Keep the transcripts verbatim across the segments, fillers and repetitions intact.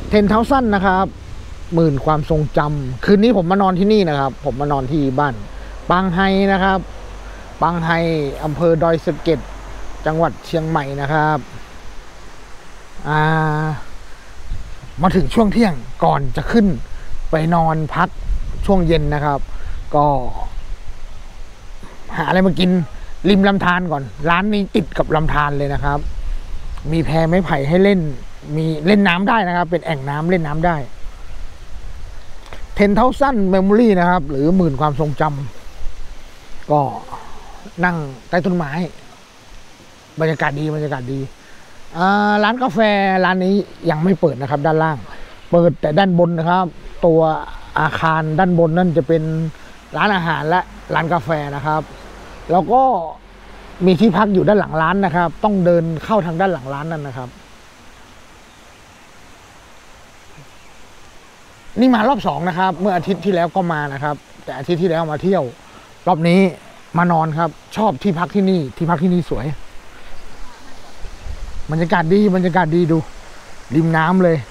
เทนเท้าสั้นนะครับหมื่นความทรงจำคืนนี้ผมมานอนที่นี่นะครับ ผมมานอนที่บ้านปางไฮนะครับปางไฮอำเภอดอยสะเก็ดจังหวัดเชียงใหม่นะครับอ่ามาถึงช่วงเที่ยงก่อนจะขึ้นไปนอนพักช่วงเย็นนะครับ ก็หาอะไรมากินริมลำธารก่อนร้านนี้ติดกับลำธารเลยนะครับมีแพไม้ไผ่ให้เล่นมีเล่นน้ำได้นะครับเป็นแอ่งน้ำเล่นน้ำได้เทนเท้าสั้นเมมโมรี่นะครับหรือหมื่นความทรงจำก็นั่งใต้ต้นไม้บรรยากาศดีบรรยากาศดีร้านกาแฟร้านนี้ยังไม่เปิดนะครับด้านล่างเปิดแต่ด้านบนนะครับตัวอาคารด้านบนนั่นจะเป็นร้านอาหารและร้านกาแฟนะครับแล้วก็มีที่พักอยู่ด้านหลังร้านนะครับต้องเดินเข้าทางด้านหลังร้านนั่นนะครับนี่มารอบสองนะครับเมื่ออาทิตย์ที่แล้วก็มานะครับแต่อาทิตย์ที่แล้วมาเที่ยวรอบนี้มานอนครับชอบที่พักที่นี่ที่พักที่นี่สวยบรรยากาศดีบรรยากาศดีดูริมน้ำเลย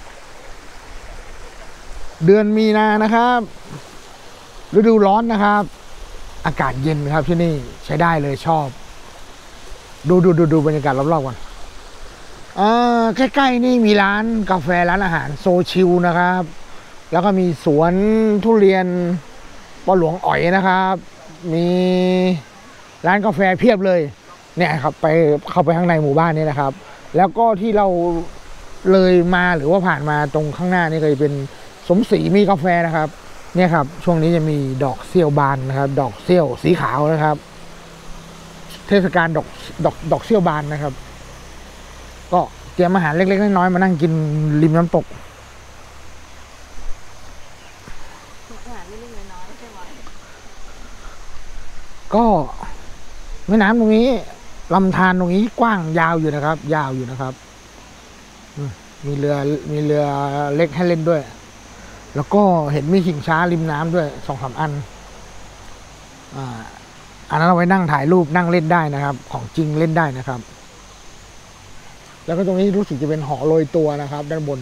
เดือนมีนานะครับฤดูร้อนนะครับอากาศเย็นครับที่นี่ใช้ได้เลยชอบดูดูดูดูบรรยากาศรอบๆก่อนอ่าใกล้ๆนี่มีร้านกาแฟร้านอาหารโซชิลนะครับแล้วก็มีสวนทุเรียนปอหลวงอ๋อยนะครับมีร้านกาแฟเพียบเลยเนี่ยครับไปเข้าไปข้างในหมู่บ้านนี้นะครับแล้วก็ที่เราเลยมาหรือว่าผ่านมาตรงข้างหน้านี่ก็จะเป็นสมศรีมีกาแฟนะครับเนี่ยครับช่วงนี้จะมีดอกเซี่ยวบานนะครับดอกเซี่ยวสีขาวนะครับเทศกาลดอกดอกดอกเซี่ยวบานนะครับก็เตรียมอาหารเล็กๆน้อยๆมานั่งกินริมน้ำตกอาหารเล็กๆน้อยๆใช่ไหมก็แม่น้ำตรงนี้ลำธารตรงนี้กว้างยาวอยู่นะครับยาวอยู่นะครับมีเรือมีเรือเล็กให้เล่นด้วยแล้วก็เห็นมีชิงช้าริมน้ำด้วยสองสามอันอ่าอันนั้นเอาไว้นั่งถ่ายรูปนั่งเล่นได้นะครับของจริงเล่นได้นะครับแล้วก็ตรงนี้รู้สึกจะเป็นหอโรยตัวนะครับด้านบน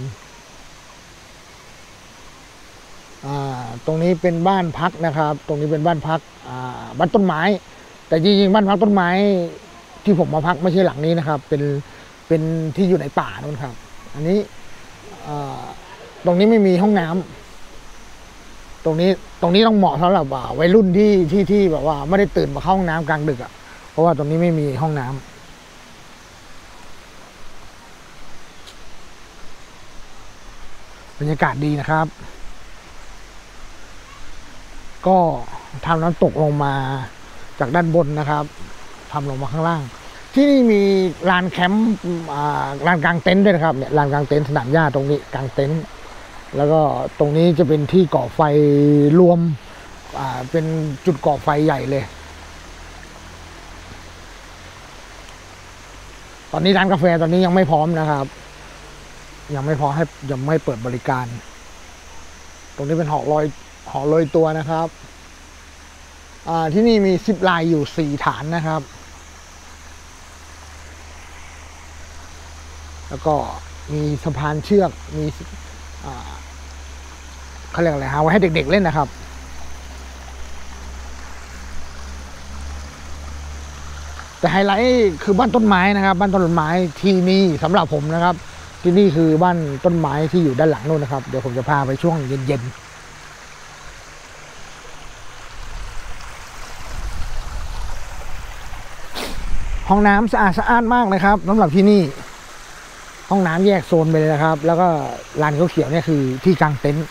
อ่าตรงนี้เป็นบ้านพักนะครับตรงนี้เป็นบ้านพักอ่าบ้านต้นไม้แต่จริงๆบ้านพักต้นไม้ที่ผมมาพักไม่ใช่หลังนี้นะครับเป็นเป็นที่อยู่ในป่านู่นครับอันนี้ตรงนี้ไม่มีห้องน้ำตรงนี้ตรงนี้ต้องเหมาะสำหรับวัยรุ่นที่ที่ที่แบบว่าไม่ได้ตื่นมาเข้าห้องน้ำกลางดึกอ่ะเพราะว่าตรงนี้ไม่มีห้องน้ำบรรยากาศดีนะครับก็ทำน้ำตกลงมาจากด้านบนนะครับทำลงมาข้างล่างที่นี่มีลานแคมป์ลานกลางเต็นท์ด้วยนะครับเนี่ยลานกลางเต็นท์สนามหญ้าตรงนี้กลางเต็นท์แล้วก็ตรงนี้จะเป็นที่ก่อไฟรวมเป็นจุดก่อไฟใหญ่เลยตอนนี้ร้านกาแฟตอนนี้ยังไม่พร้อมนะครับยังไม่พร้อมให้ยังไม่เปิดบริการตรงนี้เป็นหอลอยหอลอยตัวนะครับที่นี่มีซิปไลน์อยู่สี่ฐานนะครับแล้วก็มีสะพานเชือกมีเขาเรียกอะไรฮะไว้ให้เด็กๆเล่นนะครับแต่ไฮไลท์คือบ้านต้นไม้นะครับบ้านต้นไม้ที่นี่สำหรับผมนะครับที่นี่คือบ้านต้นไม้ที่อยู่ด้านหลังนู่นนะครับเดี๋ยวผมจะพาไปช่วงเย็นๆห้องน้ำสะอาดสะอาดมากนะครับสำหรับที่นี่ห้องน้ำแยกโซนไปเลยนะครับแล้วก็ลานเขียวๆเนี่ยคือที่กางเต็นท์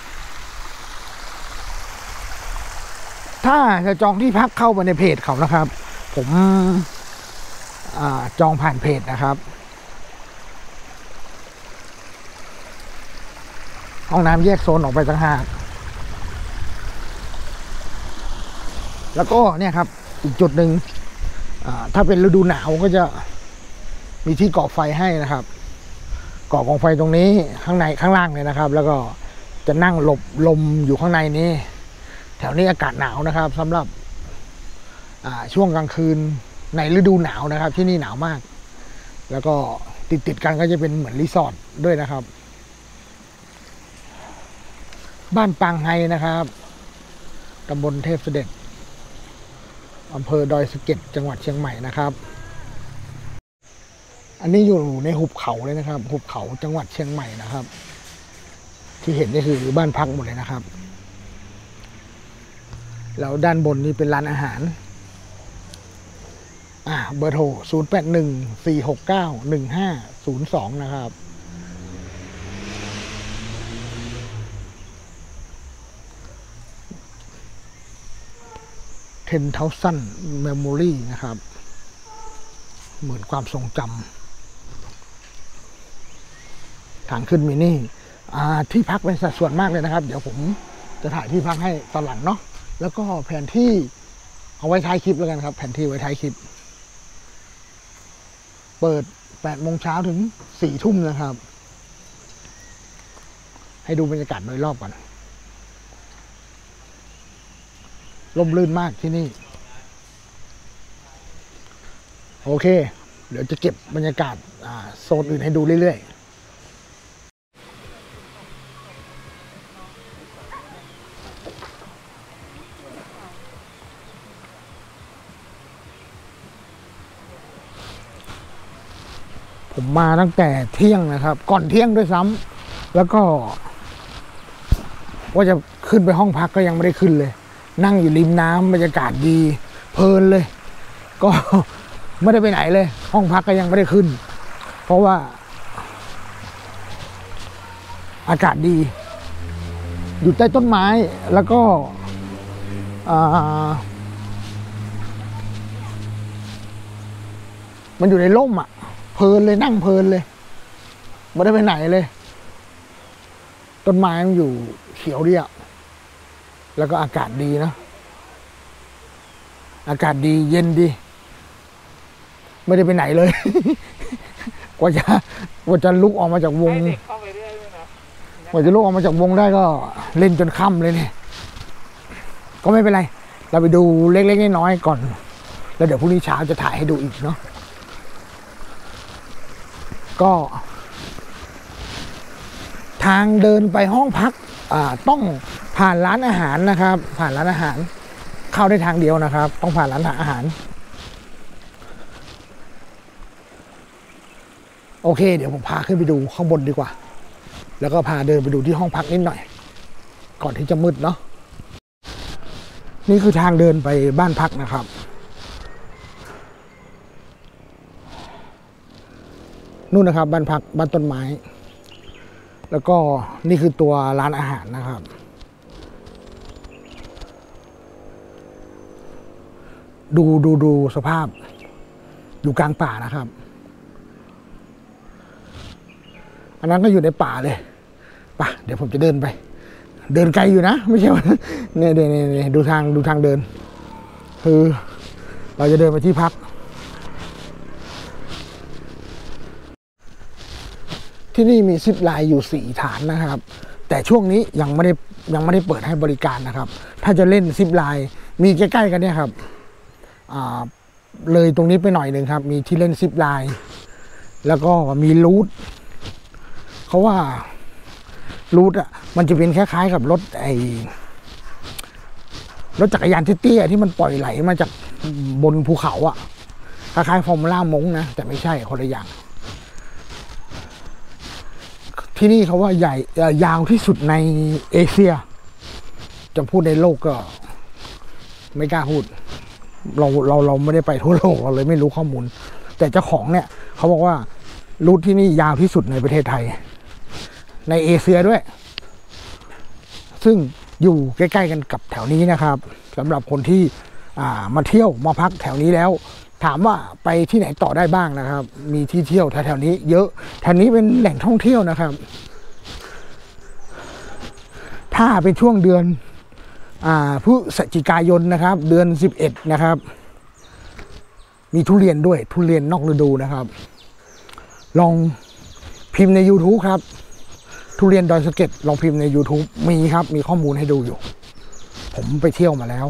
ถ้าจะจองที่พักเข้าไปในเพจเขานะครับผมจองผ่านเพจนะครับห้องน้ำแยกโซนออกไปต่างหากแล้วก็เนี่ยครับอีกจุดหนึ่งถ้าเป็นฤดูหนาวก็จะมีที่ก่อไฟให้นะครับก่อกองไฟตรงนี้ข้างในข้างล่างเลยนะครับแล้วก็จะนั่งหลบลมอยู่ข้างในนี้แถวนี้อากาศหนาวนะครับสำหรับช่วงกลางคืนในฤดูหนาวนะครับที่นี่หนาวมากแล้วก็ติดติดกันก็จะเป็นเหมือนรีสอร์ทด้วยนะครับบ้านปางไฮนะครับตำบลเทพเสด็จอำเภอดอยสะเก็ดจังหวัดเชียงใหม่นะครับอันนี้อยู่ในหุบเขาเลยนะครับหุบเขาจังหวัดเชียงใหม่นะครับที่เห็นนี่คือบ้านพักหมดเลยนะครับแล้วด้านบนนี่เป็นร้านอาหารอ่าเบอร์โทรศูนย์ แปด หนึ่ง สี่ หก เก้า หนึ่ง ห้า ศูนย์ สองนะครับเทนเทาซันเมมโมรี่นะครับเหมือนความทรงจำทางขึ้นมินี่ที่พักเป็นสัดส่วนมากเลยนะครับเดี๋ยวผมจะถ่ายที่พักให้ตอนหลังเนาะแล้วก็แผนที่เอาไว้ท้ายคลิปแล้วกันครับแผนที่ไว้ท้ายคลิปเปิดแปดโมงเช้าถึงสี่ทุ่มนะครับให้ดูบรรยากาศโดยรอบก่อนร่มรื่นมากที่นี่โอเคเดี๋ยวจะเก็บบรรยากาศโซนอื่นให้ดูเรื่อยๆผมมาตั้งแต่เที่ยงนะครับก่อนเที่ยงด้วยซ้ำแล้วก็ว่าจะขึ้นไปห้องพักก็ยังไม่ได้ขึ้นเลยนั่งอยู่ริมน้ำบรรยากาศดีเพลินเลยก็ไม่ได้ไปไหนเลยห้องพักก็ยังไม่ได้ขึ้นเพราะว่าอากาศดีอยู่ใต้ต้นไม้แล้วก็มันอยู่ในร่มอ่ะเพลินเลยนั่งเพลินเลยไม่ได้ไปไหนเลยต้นไม้มันอยู่เขียวดีอ่ะแล้วก็อากาศดีนะอากาศดีเย็นดีไม่ได้ไปไหนเลย กว่าจะกว่าจะลุกออกมาจากวงกว่าจะลุกออกมาจากวงได้ก็เล่นจนค่ำเลยเนี่ยก็ไม่เป็นไรเราไปดูเล็กๆน้อยๆก่อนแล้วเดี๋ยวพรุ่งนี้เช้าจะถ่ายให้ดูอีกเนาะก็ทางเดินไปห้องพักอ่าต้องผ่านร้านอาหารนะครับผ่านร้านอาหารเข้าได้ทางเดียวนะครับต้องผ่านร้านอาหารโอเคเดี๋ยวผมพาขึ้นไปดูข้างบนดีกว่าแล้วก็พาเดินไปดูที่ห้องพักนิดหน่อยก่อนที่จะมืดเนาะนี่คือทางเดินไปบ้านพักนะครับนู่นนะครับบ้านพักบ้านต้นไม้แล้วก็นี่คือตัวร้านอาหารนะครับดูดูดูสภาพอยู่กลางป่านะครับอันนั้นก็อยู่ในป่าเลยป่ะเดี๋ยวผมจะเดินไปเดินไกลอยู่นะไม่ใช่ว่าเนี่ยเนี่ยเนี่ยดูทางดูทางเดินคือเราจะเดินไปที่พักที่นี่มีซิปไลน์อยู่สี่ฐานนะครับแต่ช่วงนี้ยังไม่ได้ยังไม่ได้เปิดให้บริการนะครับถ้าจะเล่นซิปไลน์มีใกล้ๆกันเนี่ยครับเลยตรงนี้ไปหน่อยหนึ่งครับมีที่เล่นซิปไลน์แล้วก็มีรูทเขาว่ารูทอ่ะมันจะเป็นคล้ายๆกับรถไอ้รถจักรยานเตี้ยๆที่มันปล่อยไหลมาจากบนภูเขาอ่ะคล้ายๆฟอร์มูล่ามงนะแต่ไม่ใช่คนละอย่างที่นี่เขาว่าใหญ่ยาวที่สุดในเอเชียจะพูดในโลกก็ไม่กล้าพูดเราเราเราไม่ได้ไปทั่วโลกเราเลยไม่รู้ข้อมูลแต่เจ้าของเนี่ยเขาบอกว่ารูทที่นี่ยาวที่สุดในประเทศไทยในเอเชียด้วยซึ่งอยู่ใกล้ๆกันกับแถวนี้นะครับสำหรับคนที่มาเที่ยวมาพักแถวนี้แล้วถามว่าไปที่ไหนต่อได้บ้างนะครับมีที่เที่ยวแถวๆนี้เยอะแถวนี้เป็นแหล่งท่องเที่ยวนะครับถ้าเป็นช่วงเดือนพฤศจิกายนนะครับเดือนสิบเอ็ดนะครับมีทุเรียนด้วยทุเรียนนอกฤดูนะครับลองพิมพ์ใน YouTube ครับทุเรียนดอยสะเก็ดลองพิมพ์ใน YouTube มีครับมีข้อมูลให้ดูอยู่ผมไปเที่ยวมาแล้ว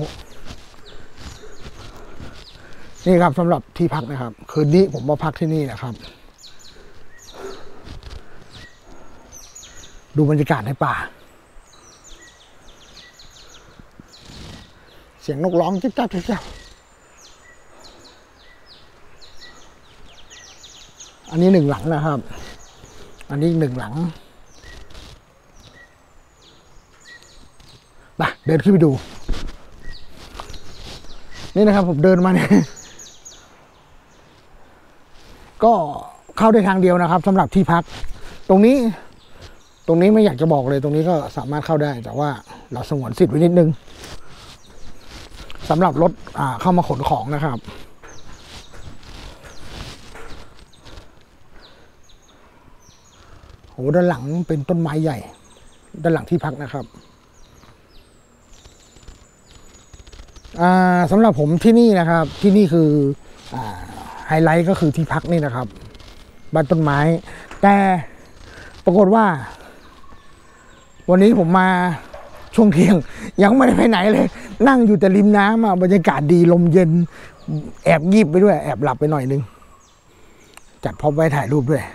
นี่ครับสำหรับที่พักนะครับคืนนี้ผมมาพักที่นี่นะครับดูบรรยากาศในป่าสียงนกร้องจิ๊บจ๊บจิ๊บจ๊บอันนี้หนึ่งหลังนะครับ อันนี้หนึ่งหลังไปเดินขึ้นไปดูนี่นะครับผมเดินมาเนี่ยก็เข้าได้ทางเดียวนะครับสำหรับที่พักตรงนี้ตรงนี้ไม่อยากจะบอกเลยตรงนี้ก็สามารถเข้าได้แต่ว่าเราสงวนสิทธิ์ไว้นิดนึงสำหรับรถเข้ามาขนของนะครับโหด้านหลังเป็นต้นไม้ใหญ่ด้านหลังที่พักนะครับสำหรับผมที่นี่นะครับที่นี่คือไฮไลท์ก็คือที่พักนี่นะครับบ้านต้นไม้แต่ปรากฏว่าวันนี้ผมมาช่วงเที่ยงยังไม่ได้ไปไหนเลยนั่งอยู่แต่ริมน้ำอ่ะบรรยากาศดีลมเย็นแอบงีบไปด้วยแอบหลับไปหน่อยนึงจัดพร็อพไว้ถ่ายรูปด้วย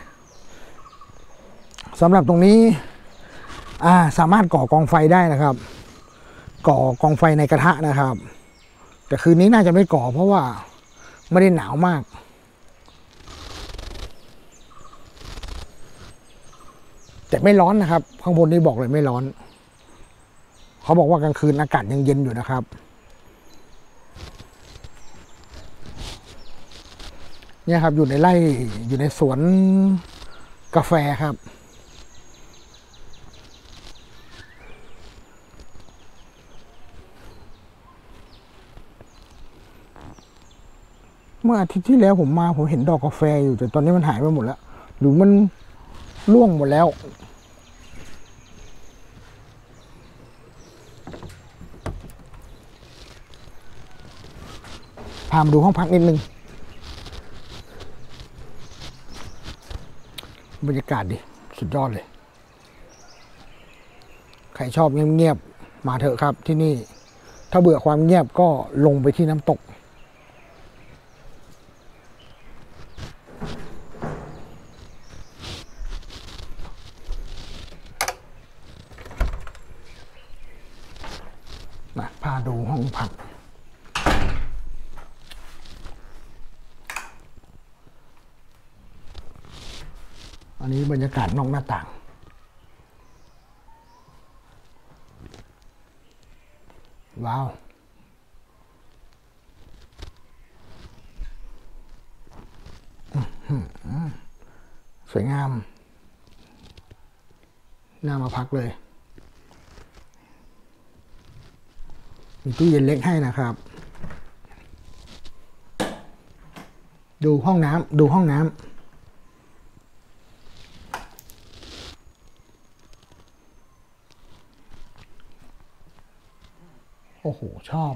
สำหรับตรงนี้อ่าสามารถก่อกองไฟได้นะครับก่อกองไฟในกระทะนะครับแต่คืนนี้น่าจะไม่ก่อเพราะว่าไม่ได้หนาวมากแต่ไม่ร้อนนะครับข้างบนนี้บอกเลยไม่ร้อนเขาบอกว่ากลางคืนอากาศยังเย็นอยู่นะครับเนี่ยครับอยู่ในไร่อยู่ในสวนกาแฟครับเมื่ออาทิตย์ที่แล้วผมมาผมเห็นดอกกาแฟอยู่แต่ตอนนี้มันหายไปหมดแล้วหรือมันร่วงหมดแล้วพามาดูห้องพักนิดนึงบรรยากาศดีสุดยอดเลยใครชอบเงียบๆมาเถอะครับที่นี่ถ้าเบื่อความเงียบก็ลงไปที่น้ำตกมาพาดูห้องพักอันนี้บรรยากาศนอกหน้าต่างว้าวสวยงามน่ามาพักเลยมีตู้เย็นเล็กให้นะครับดูห้องน้ำดูห้องน้ำโอ้โหชอบ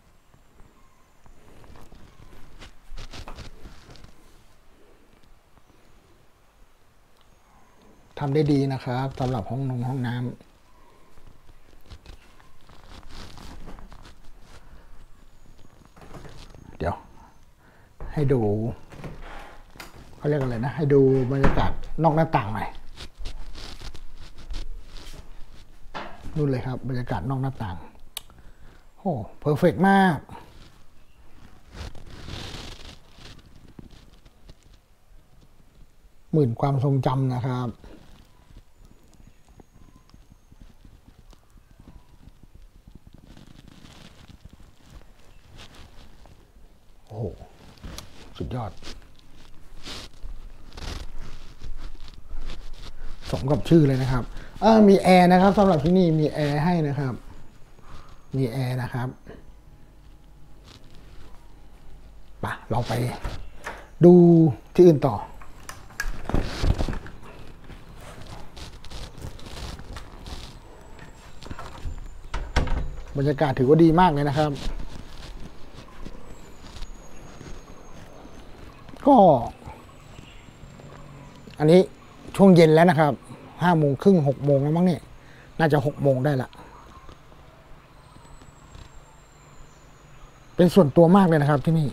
ทำได้ดีนะครับสำหรับห้องนงห้องน้ำเดี๋ยวให้ดูเขาเรียกอะไรนะให้ดูบรรยากาศนอกหน้าต่างหน่อยนู่นเลยครับบรรยากาศนอกหน้าต่างโอ้เพอร์เฟกต์มากหมื่นความทรงจำนะครับโอ้โหสุดยอดสมกับชื่อเลยนะครับเออมีแอร์นะครับสำหรับที่นี่มีแอร์ให้นะครับมีแอร์นะครับป่ะเราไปดูที่อื่นต่อบรรยากาศถือว่าดีมากเลยนะครับก็อันนี้ช่วงเย็นแล้วนะครับห้าโมงครึ่งหกโมงแล้วมั้งเนี่ยน่าจะหกโมงได้ละเป็นส่วนตัวมากเลยนะครับที่นี่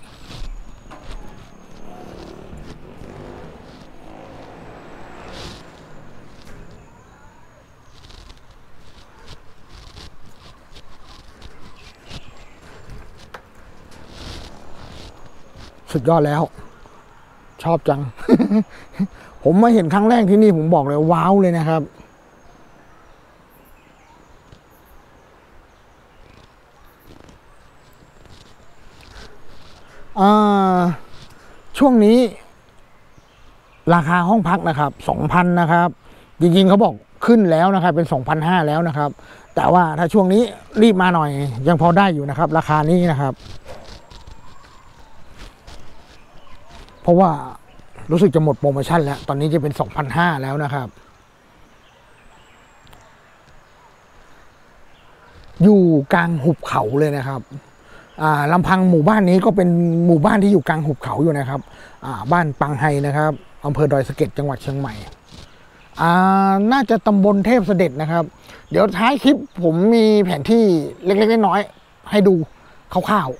สุดยอดแล้ว ชอบจัง ผมมาเห็นครั้งแรกที่นี่ผมบอกเลยว้าวเลยนะครับช่วงนี้ราคาห้องพักนะครับสองพันนะครับจริงๆเขาบอกขึ้นแล้วนะครับเป็น สองพันห้าร้อย แล้วนะครับแต่ว่าถ้าช่วงนี้รีบมาหน่อยยังพอได้อยู่นะครับราคานี้นะครับเพราะว่ารู้สึกจะหมดโปรโมชั่นแล้วตอนนี้จะเป็น สองพันห้าร้อย แล้วนะครับอยู่กลางหุบเขาเลยนะครับลำพังหมู่บ้านนี้ก็เป็นหมู่บ้านที่อยู่กลางหุบเขาอยู่นะครับบ้านปังไฮนะครับอำเภอดอยสะเก็ดจังหวัดเชียงใหม่น่าจะตำบลเทพเสด็จนะครับเดี๋ยวท้ายคลิปผมมีแผนที่เล็กๆน้อยๆให้ดูคร่าว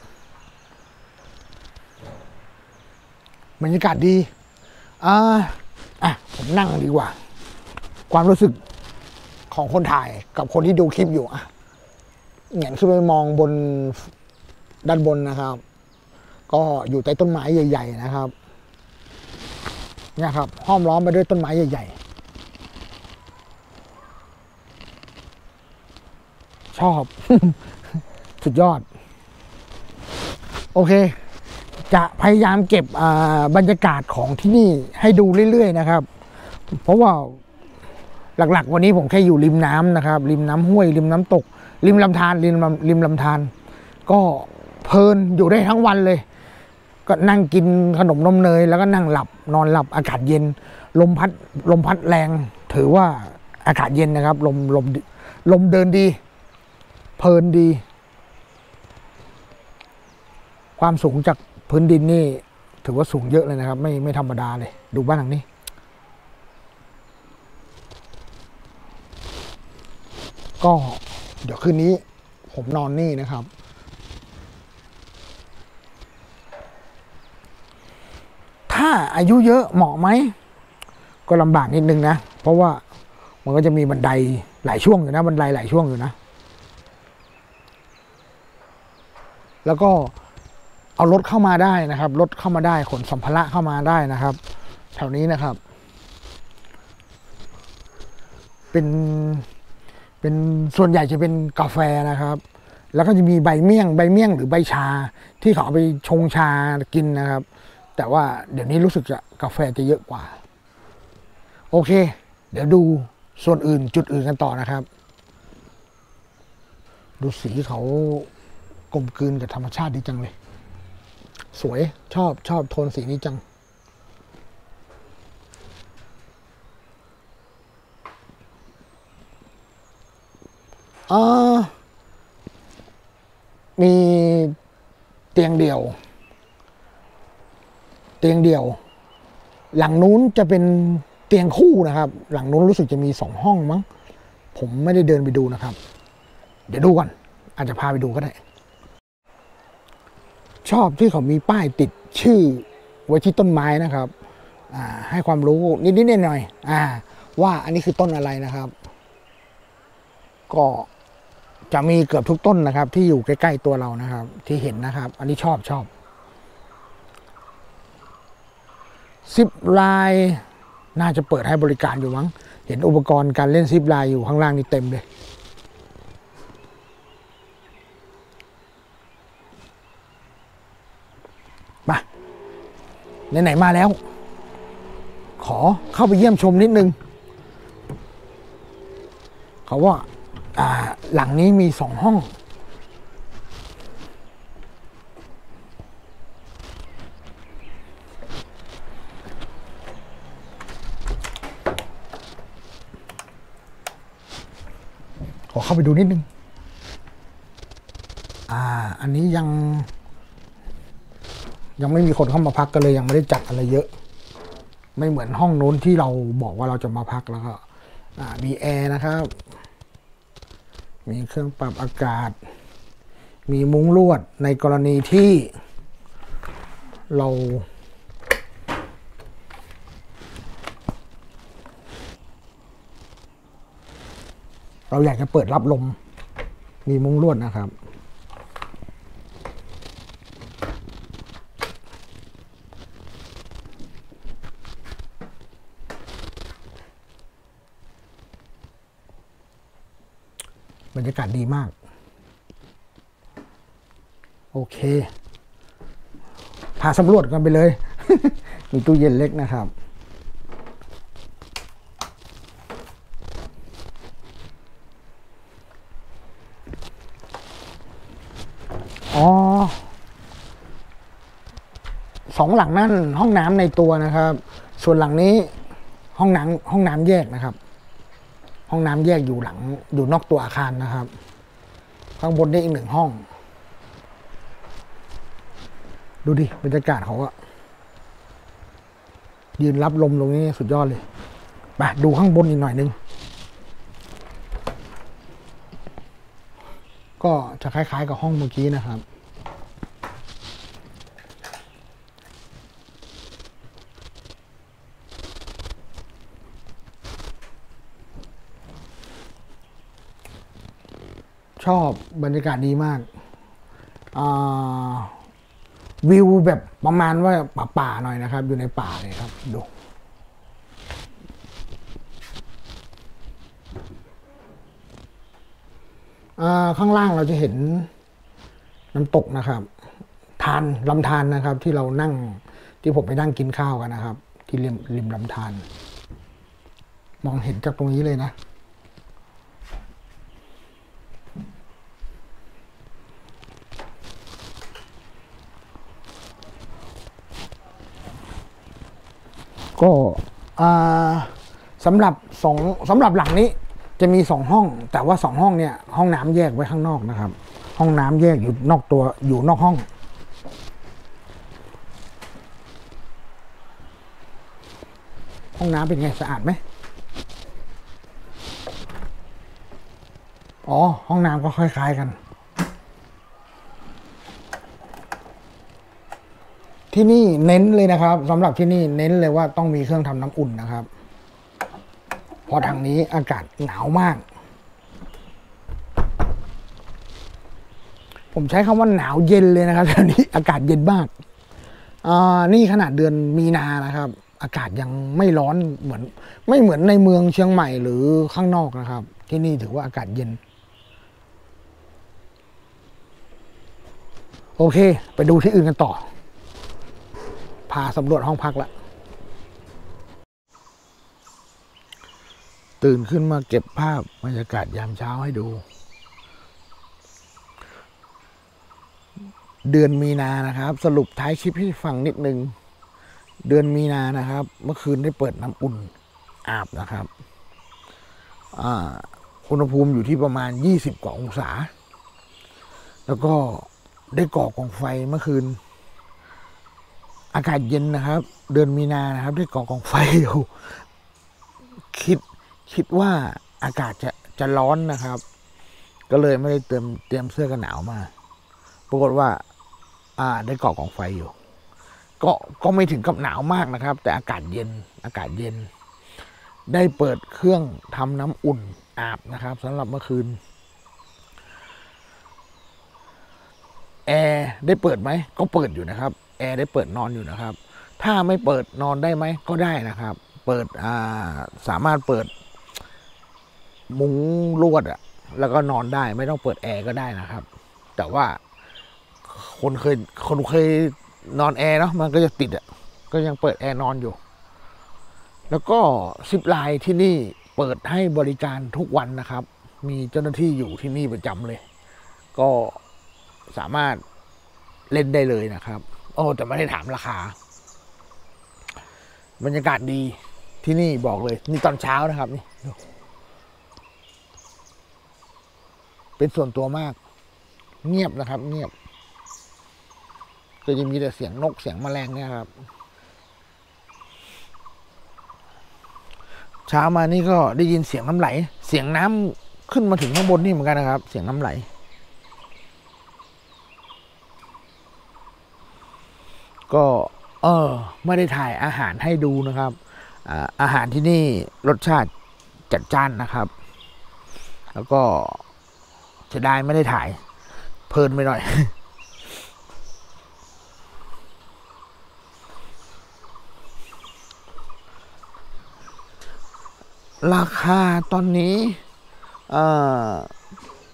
ๆบรรยากาศดีอ่าอ่ะผมนั่งดีกว่าความรู้สึกของคนถ่ายกับคนที่ดูคลิปอยู่อ่ะเห็นขึ้นไปมองบนด้านบนนะครับก็อยู่ใต้ต้นไม้ใหญ่ๆนะครับเนี่ยครับห้อมล้อมไปด้วยต้นไม้ใหญ่ๆชอบ สุดยอดโอเคจะพยายามเก็บบรรยากาศของที่นี่ให้ดูเรื่อยๆนะครับเพราะว่าหลักๆวันนี้ผมแค่อยู่ริมน้ำนะครับริมน้ำห้วยริมน้ำตกริมลำธารริมริมลำธารก็เพลินอยู่ได้ทั้งวันเลยก็นั่งกินขนมนมเนยแล้วก็นั่งหลับนอนหลับอากาศเย็นลมพัดลมพัดแรงถือว่าอากาศเย็นนะครับลมลมลมเดินดีเพลินดีความสูงจากพื้นดินนี่ถือว่าสูงเยอะเลยนะครับไม่ไม่ธรรมดาเลยดูบ้านหลังนี้ก็เดี๋ยวคืนนี้ผมนอนนี่นะครับถ้าอายุเยอะเหมาะไหมก็ลำบากนิดนึงนะเพราะว่ามันก็จะมีบันไดหลายช่วงอยู่นะบันไดหลายช่วงอยู่นะแล้วก็เอารถเข้ามาได้นะครับรถเข้ามาได้ขนสัมภาระเข้ามาได้นะครับแถวนี้นะครับเป็นเป็นส่วนใหญ่จะเป็นกาแฟนะครับแล้วก็จะมีใบเมี่ยงใบเมี่ยงหรือใบชาที่เขาเอาไปชงชากินนะครับแต่ว่าเดี๋ยวนี้รู้สึกจะกาแฟจะเยอะกว่าโอเคเดี๋ยวดูส่วนอื่นจุดอื่นกันต่อนะครับดูสีเขากลมกลืนกับธรรมชาติดีจังเลยสวยชอบชอบโทนสีนี้จังอ่ามีเตียงเดี่ยวเตียงเดี่ยวหลังนู้นจะเป็นเตียงคู่นะครับหลังนู้นรู้สึกจะมีสองห้องมั้งผมไม่ได้เดินไปดูนะครับเดี๋ยวดูก่อนอาจจะพาไปดูก็ได้ชอบที่เขามีป้ายติดชื่อไว้ที่ต้นไม้นะครับให้ความรู้นิดๆหน่อยๆว่าอันนี้คือต้นอะไรนะครับก็จะมีเกือบทุกต้นนะครับที่อยู่ใกล้ๆตัวเรานะครับที่เห็นนะครับอันนี้ชอบชอบซิปไลน์น่าจะเปิดให้บริการอยู่มั้งเห็นอุปกรณ์การเล่นซิปไลน์อยู่ข้างล่างนี่เต็มเลยมาไหนๆมาแล้วขอเข้าไปเยี่ยมชมนิดนึงเขาว่าหลังนี้มีสองห้องขอเข้าไปดูนิดนึงอ่าอันนี้ยังยังไม่มีคนเข้ามาพักกันเลยยังไม่ได้จัดอะไรเยอะไม่เหมือนห้องโน้นที่เราบอกว่าเราจะมาพักแล้วก็มีแอร์นะครับมีเครื่องปรับอากาศมีมุ้งลวดในกรณีที่เราเราอยากจะเปิดรับลมมีมุ้งลวดนะครับบรรยากาศดีมากโอเคพาสำรวจกันไปเลย มีตู้เย็นเล็กนะครับอ๋อสองหลังนั่นห้องน้ำในตัวนะครับส่วนหลังนี้ห้องน้ำห้องน้ำแยกนะครับห้องน้ำแยกอยู่หลังอยู่นอกตัวอาคารนะครับข้างบนได้อีกหนึ่งห้องดูดิบรรยากาศเขาอะยืนรับลมตรงนี้สุดยอดเลยไปดูข้างบนอีกหน่อยนึงก็จะคล้ายๆกับห้องเมื่อกี้นะครับชอบบรรยากาศดีมากวิวแบบประมาณว่าป่าๆหน่อยนะครับอยู่ในป่าเลยครับดูข้างล่างเราจะเห็นน้ำตกนะครับทานลำธารนะครับที่เรานั่งที่ผมไปนั่งกินข้าวกันนะครับที่ริมริมลำธารมองเห็นจากตรงนี้เลยนะก็สำหรับสองสำหรับหลังนี้จะมีสองห้องแต่ว่าสองห้องเนี่ยห้องน้ำแยกไว้ข้างนอกนะครับห้องน้ำแยกอยู่นอกตัวอยู่นอกห้องห้องน้ำเป็นไงสะอาดไหมอ๋อห้องน้ำก็คล้ายๆกันที่นี่เน้นเลยนะครับสำหรับที่นี่เน้นเลยว่าต้องมีเครื่องทำน้ำอุ่นนะครับเพราะทางนี้อากาศหนาวมากผมใช้คำว่าหนาวเย็นเลยนะครับตอนนี้อากาศเย็นมากอ่านี่ขนาดเดือนมีนานะครับอากาศยังไม่ร้อนเหมือนไม่เหมือนในเมืองเชียงใหม่หรือข้างนอกนะครับที่นี่ถือว่าอากาศเย็นโอเคไปดูที่อื่นกันต่อพาสำรวจห้องพักละตื่นขึ้นมาเก็บภาพบรรยากาศยามเช้าให้ดูเดือนมีนานะครับสรุปท้ายคลิปให้ฟังนิดนึงเดือนมีนานะครับเมื่อคืนได้เปิดน้ำอุ่นอาบนะครับอุณหภูมิอยู่ที่ประมาณยี่สิบกว่าองศาแล้วก็ได้ก่อกองไฟเมื่อคืนอากาศเย็นนะครับเดือนมีนานะครับได้ก่อกองไฟอยู่คิดคิดว่าอากาศจะจะร้อนนะครับก็เลยไม่ได้เตรียมเตรียมเสื้อกันหนาวมาปรากฏว่าอ่าได้ก่อกองไฟอยู่ก็ก็ไม่ถึงกับหนาวมากนะครับแต่อากาศเย็นอากาศเย็นได้เปิดเครื่องทำน้ำอุ่นอาบนะครับสำหรับเมื่อคืนแอร์ได้เปิดไหมก็เปิดอยู่นะครับแอร์ได้เปิดนอนอยู่นะครับถ้าไม่เปิดนอนได้ไหมก็ได้นะครับเปิดอ่าสามารถเปิดมุ้งลวดอะแล้วก็นอนได้ไม่ต้องเปิดแอร์ก็ได้นะครับแต่ว่าคนเคยคนเคยนอนแอร์เนาะมันก็จะติดอะก็ยังเปิดแอร์นอนอยู่แล้วก็ซิปไลน์ที่นี่เปิดให้บริการทุกวันนะครับมีเจ้าหน้าที่อยู่ที่นี่ประจำเลยก็สามารถเล่นได้เลยนะครับโอ้แต่ไม่ได้ถามราคาบรรยากาศดีที่นี่บอกเลยนี่ตอนเช้านะครับนี่เป็นส่วนตัวมากเงียบนะครับเงียบก็จะมีแต่เสียงนกเสียงแมลงเนี่ยครับเช้ามานี่ก็ได้ยินเสียงน้ำไหลเสียงน้ำขึ้นมาถึงข้างบนนี่เหมือนกันนะครับเสียงน้ำไหลก็เออไม่ได้ถ่ายอาหารให้ดูนะครับอาอาหารที่นี่รสชาติจัดจ้านนะครับแล้วก็จะได้ไม่ได้ถ่ายเพลินไปหน่อยราคาตอนนี้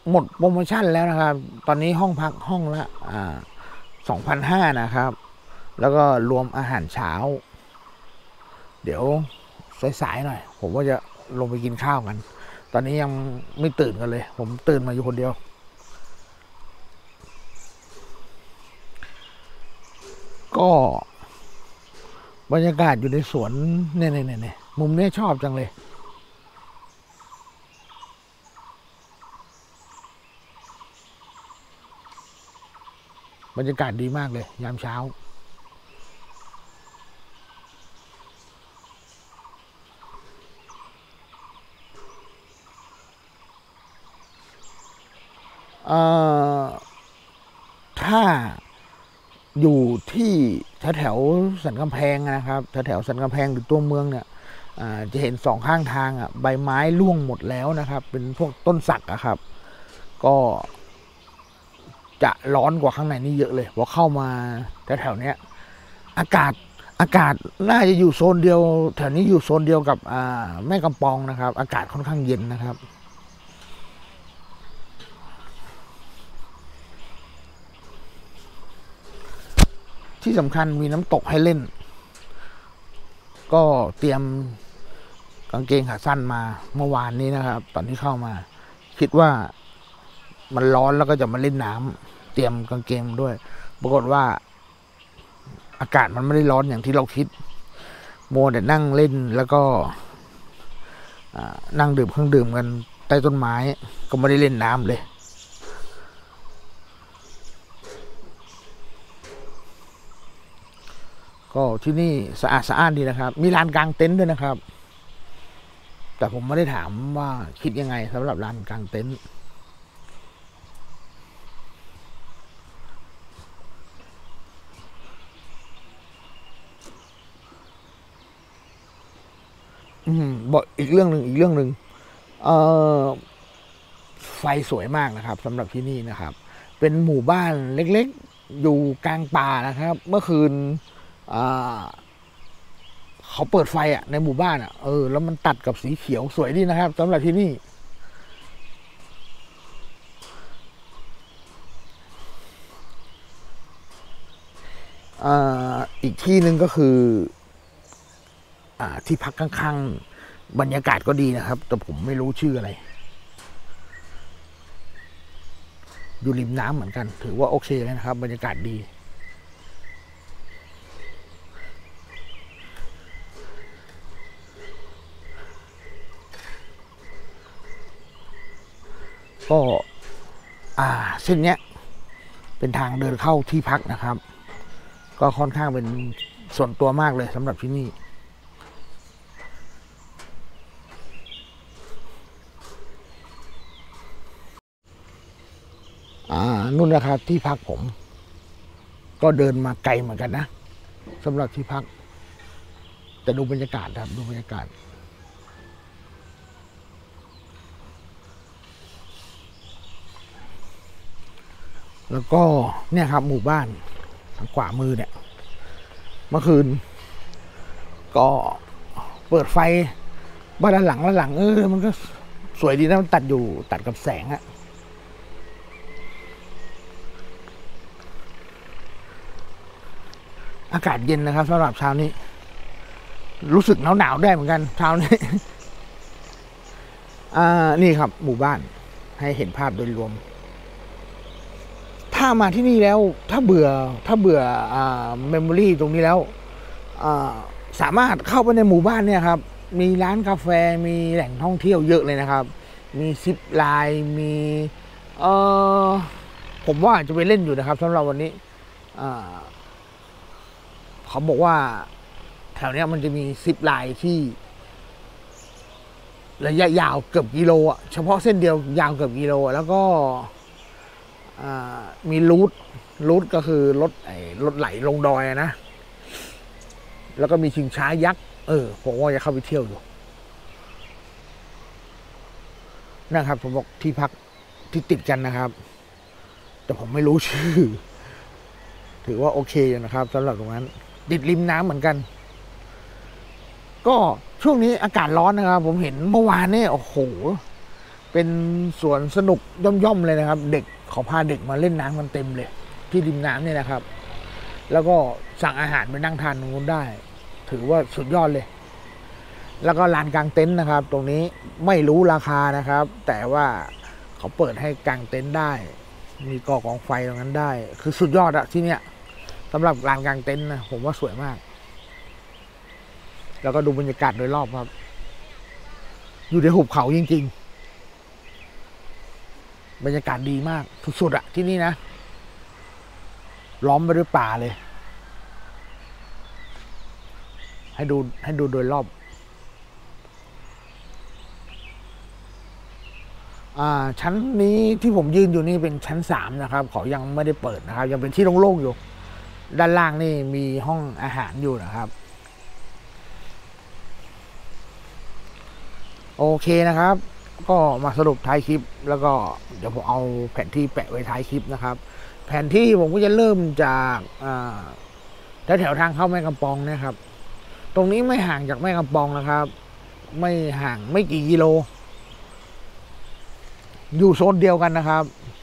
หมดโปรโมชั่นแล้วนะครับตอนนี้ห้องพักห้องละอ่าสองพันห้านะครับแล้วก็รวมอาหารเช้าเดี๋ยวสายๆหน่อยผมว่าจะลงไปกินข้าวกันตอนนี้ยังไม่ตื่นกันเลยผมตื่นมาอยู่คนเดียวก็บรรยากาศอยู่ในสวนเนี่ยเนี่ยเนี่ยมุมนี้ชอบจังเลยบรรยากาศดีมากเลยยามเช้าเอ่อถ้าอยู่ที่แถวแถวสันกำแพงนะครับแถวแถวสันกำแพงหรือตัวเมืองเนี่ยจะเห็นสองข้างทางอ่ะใบไม้ร่วงหมดแล้วนะครับเป็นพวกต้นสักอะครับก็จะร้อนกว่าข้างในนี่เยอะเลยพอเข้ามาแถวแถวเนี้ยอากาศอากาศน่าจะอยู่โซนเดียวแถวนี้อยู่โซนเดียวกับแม่กำปองนะครับอากาศค่อนข้างเย็นนะครับที่สำคัญมีน้ำตกให้เล่นก็เตรียมกางเกงขาสั้นมาเมื่อวานนี้นะครับตอนที่เข้ามาคิดว่ามันร้อนแล้วก็จะมาเล่นน้ำเตรียมกางเกงด้วยปรากฏว่าอากาศมันไม่ได้ร้อนอย่างที่เราคิดโมแต่นั่งเล่นแล้วก็นั่งดื่มเครื่องดื่มกันใต้ต้นไม้ก็ไม่ได้เล่นน้ำเลยก็ที่นี่สะอาดสะอ้านดีนะครับมีลานกางเต็นท์ด้วยนะครับแต่ผมไม่ได้ถามว่าคิดยังไงสำหรับลานกางเต็นท์อืมบอกอีกเรื่องหนึ่งอีกเรื่องหนึ่งเอ่อไฟสวยมากนะครับสำหรับที่นี่นะครับเป็นหมู่บ้านเล็กๆอยู่กลางป่านะครับเมื่อคืนเขาเปิดไฟอ่ะในหมู่บ้านอ่ะเออแล้วมันตัดกับสีเขียวสวยดีนะครับสำหรับที่นี่อ่าอีกที่หนึ่งก็คืออ่าที่พักข้างๆบรรยากาศก็ดีนะครับแต่ผมไม่รู้ชื่ออะไรอยู่ริมน้ำเหมือนกันถือว่าโอเคเลยนะครับบรรยากาศดีก็อ่าเส้นเนี้ยเป็นทางเดินเข้าที่พักนะครับก็ค่อนข้างเป็นส่วนตัวมากเลยสำหรับที่นี่อ่านู่นนะครับที่พักผมก็เดินมาไกลเหมือนกันนะสำหรับที่พักแต่ดูบรรยากาศครับดูบรรยากาศแล้วก็เนี่ยครับหมู่บ้านทางขวามือเนี่ยเมื่อคืนก็เปิดไฟบ้านด้านหลังด้านหลังเออมันก็สวยดีนะมันตัดอยู่ตัดกับแสงอะอากาศเย็นนะครับสำหรับเช้านี้รู้สึกหนาวหนาวได้เหมือนกันเช้านี้อ่านี่ครับหมู่บ้านให้เห็นภาพโดยรวมถ้ามาที่นี่แล้วถ้าเบื่อถ้าเบื่ออ่าเมมโมรี่ตรงนี้แล้วอ่าสามารถเข้าไปในหมู่บ้านเนี่ยครับมีร้านกาแฟมีแหล่งท่องเที่ยวเยอะเลยนะครับมีซิปไลน์มีเออผมว่าจะไปเล่นอยู่นะครับสำหรับวันนี้อ่าเขาบอกว่าแถวนี้มันจะมีซิปไลน์ที่ระยะยาวเกือบกิโลอ่ะเฉพาะเส้นเดียวยาวเกือบกิโลแล้วก็มีรูทรูทก็คือรถไอ้รถไหลลงดอยนะแล้วก็มีชิงช้ายักษ์เออผมว่าจะเข้าไปเที่ยวอยู่นะครับผมบอกที่พักที่ติดกันนะครับแต่ผมไม่รู้ชื่อถือว่าโอเคอยู่นะครับสำหรับตรงนั้นติดริมน้ำเหมือนกันก็ช่วงนี้อากาศร้อนนะครับผมเห็นเมื่อวานนี่โอ้โหเป็นสวนสนุกย่อมๆเลยนะครับ เด็กเขาพาเด็กมาเล่นน้ำกันเต็มเลยที่ริมน้ำเนี่ยนะครับ แล้วก็สั่งอาหารไปนั่งทานตรงนู้นได้ ถือว่าสุดยอดเลย แล้วก็ลานกางเต็นท์นะครับ ตรงนี้ไม่รู้ราคานะครับ แต่ว่าเขาเปิดให้กางเต็นท์ได้ มีก่อกองไฟตรงนั้นได้ คือสุดยอดอะที่เนี้ยสำหรับลานกางเต็นท์นะผมว่าสวยมาก แล้วก็ดูบรรยากาศโดยรอบครับ อยู่ในหุบเขาจริงๆบรรยากาศดีมากสุดๆอะที่นี่นะล้อมไปด้วยป่าเลย ให้ดูให้ดูโดยรอบอ่าชั้นนี้ที่ผมยืนอยู่นี่เป็นชั้นสามนะครับเขายังไม่ได้เปิดนะครับยังเป็นที่โล่งๆอยู่ด้านล่างนี่มีห้องอาหารอยู่นะครับโอเคนะครับก็มาสรุปท้ายคลิปแล้วก็เดี๋ยวผมเอาแผนที่แปะไว้ท้ายคลิปนะครับแผนที่ผมก็จะเริ่มจากแถวแถวทางเข้าแม่กำปองนะครับตรงนี้ไม่ห่างจากแม่กำปองนะครับไม่ห่างไม่กี่กิโลอยู่โซนเดียวกันนะครับ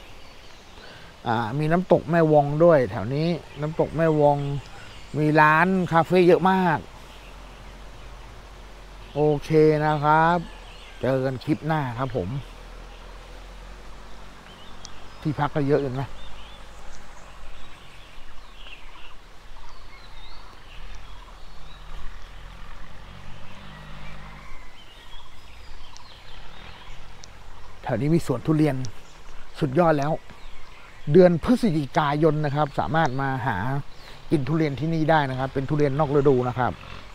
มีน้ำตกแม่วงด้วยแถวนี้น้ำตกแม่วงมีร้านคาเฟ่เยอะมากโอเคนะครับเจอกันคลิปหน้าครับผมที่พักก็เยอะเลยนะแถวนี้มีสวนทุเรียนสุดยอดแล้วเดือนพฤศจิกายนนะครับสามารถมาหากินทุเรียนที่นี่ได้นะครับเป็นทุเรียนนอกฤดูนะครับ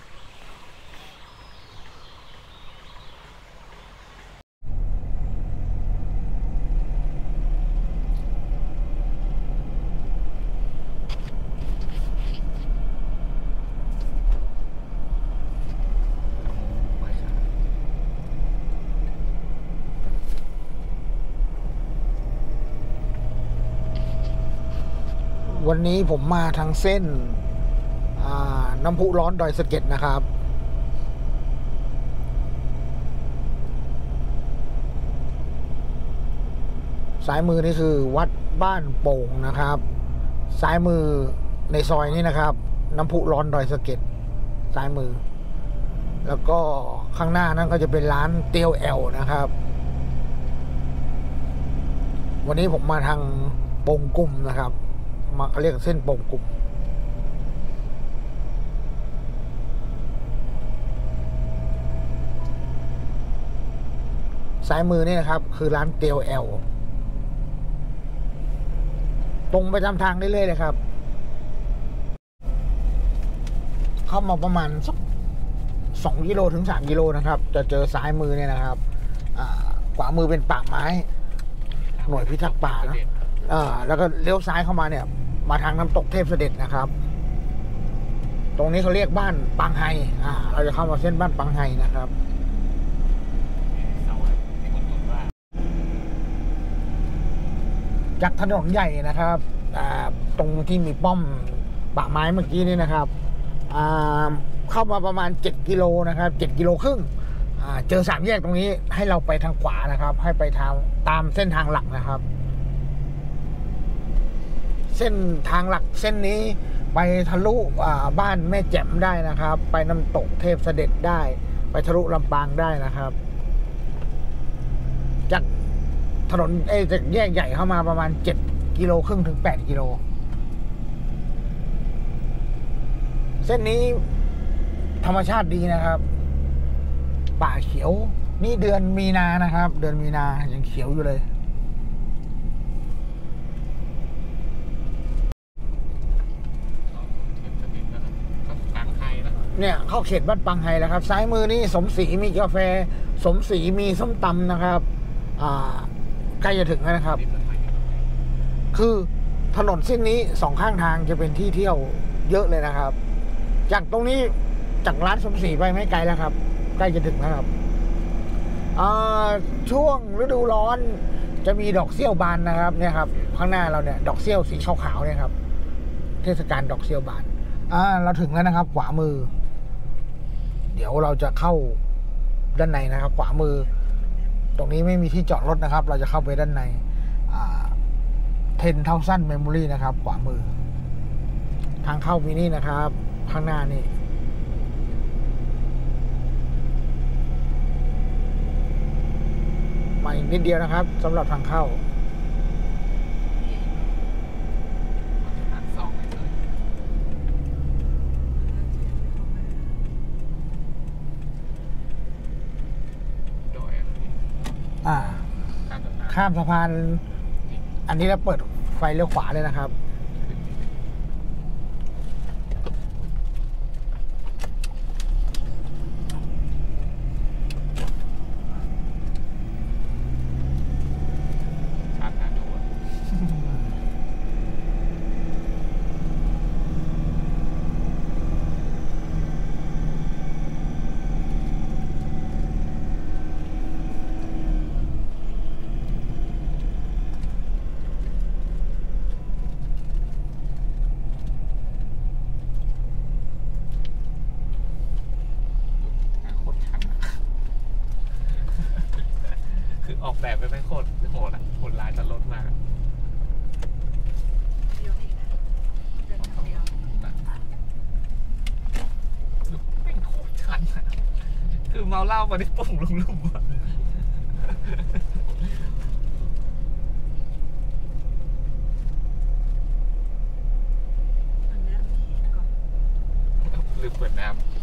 วันนี้ผมมาทางเส้นน้ำพุร้อนดอยสะเก็ดนะครับซ้ายมือนี่คือวัดบ้านโป่งนะครับซ้ายมือในซอยนี้นะครับน้ำพุร้อนดอยสะเก็ดซ้ายมือแล้วก็ข้างหน้านั้นก็จะเป็นร้านเตียวแอลนะครับวันนี้ผมมาทางโป่งกุ่มนะครับมาเรียกเส้นโป่งกุ่มซ้ายมือนี่นะครับคือร้านเตียวแอลตรงไปตามทางเรื่อยๆเลยครับเข้ามาประมาณสักสองกิโลถึงสามกิโลนะครับจะเจอซ้ายมือเนี่ยนะครับขวามือเป็นป่าไม้หน่วยพิทักษ์ป่านะแล้วก็เลี้ยวซ้ายเข้ามาเนี่ยมาทางน้ำตกเทพเสด็จนะครับตรงนี้เขาเรียกบ้านปังไฮอ่าเราจะเข้ามาเส้นบ้านปังไฮนะครับจากถนนใหญ่นะครับตรงที่มีป้อมป่าไม้เมื่อกี้นี่นะครับเข้ามาประมาณเจ็ดกิโลนะครับเจ็ดกิโลครึ่งเจอสามแยกตรงนี้ให้เราไปทางขวานะครับให้ไปทางตามเส้นทางหลักนะครับเส้นทางหลักเส้นนี้ไปทะลุบ้านแม่แจ่มได้นะครับไปน้ำตกเทพเสด็จได้ไปทะลุลำปางได้นะครับจากถนนเอจากแยกใหญ่เข้ามาประมาณเจ็ดกิโลครึ่งถึงแปดกิโลเส้นนี้ธรรมชาติดีนะครับป่าเขียวนี่เดือนมีนานะครับเดือนมีนายังเขียวอยู่เลยเนี่ยเข้าเขตบ้านปังไฮแล้วครับซ้ายมือนี่สมศรีมีกาแฟสมศรีมีส้มตำนะครับอ่าใกล้จะถึงแล้วนะครับคือถนนเส้นนี้สองข้างทางจะเป็นที่เที่ยวเยอะเลยนะครับจากตรงนี้จากร้านสมศรีไปไม่ไกลแล้วครับใกล้จะถึงแล้วครับช่วงฤดูร้อนจะมีดอกเซี่ยวบานนะครับเนี่ยครับข้างหน้าเราเนี่ยดอกเซี่ยวสีขาวๆเนี่ยครับเทศกาลดอกเซี่ยวบานอ่าเราถึงแล้วนะครับขวามือเดี๋ยวเราจะเข้าด้านในนะครับขวามือตรงนี้ไม่มีที่จอดรถนะครับ เราจะเข้าไปด้านในเทนเท่าสั้นเมมโมรี่นะครับ ขวามือ ทางเข้ามีนี่นะครับ ข้างหน้านี่มาอีกนิดเดียวนะครับสำหรับทางเข้าหันซองไปเลยโดยอันนี้อ่าข้ามสะพานข้ามสะพาน อันนี้เราเปิดไฟเลี้ยวขวาเลยนะครับชัดนะดูอะโคตรชันอะคือออกแบบไปไม่โคตรโหดอะคนร้ายจะลดมากเดียวเองนะเดินทางเดียวเป็นโคตรชันอะคือเมาเหล้ามาได้ปุ่งลงหลุมอะอันนี้ก่อนลืมเปิดน้ำ